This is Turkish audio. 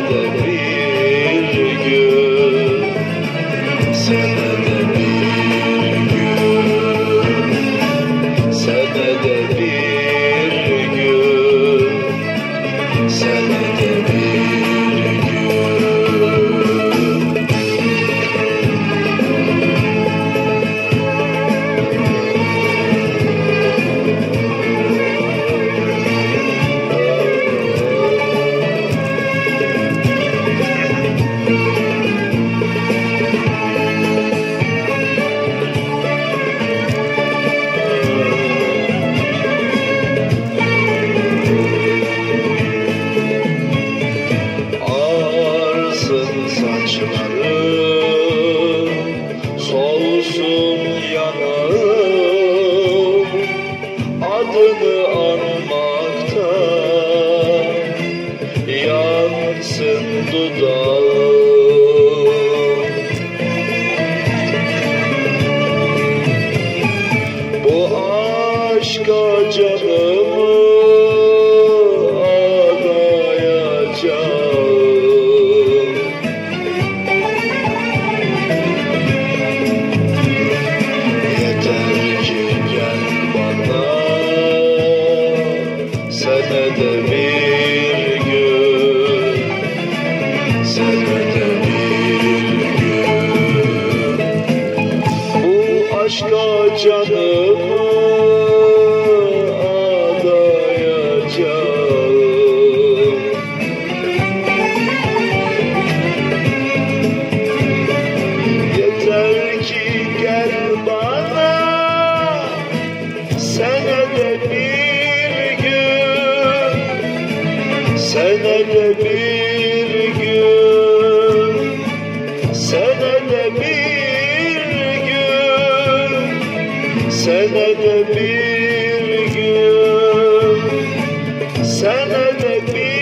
senede bir gün, senede bir gün, senede bir gün, senede bir gün. Saçlarım solsun yanağım, adını anmaktan yansın dudağım. Bu aşka canımı adayacağım. Senede bir gün, senede bir gün, bu aşka canımı adayacağım. Yeter ki gel bana, senede bir gün, senede bir gün, senede bir gün, senede bir gün, senede bir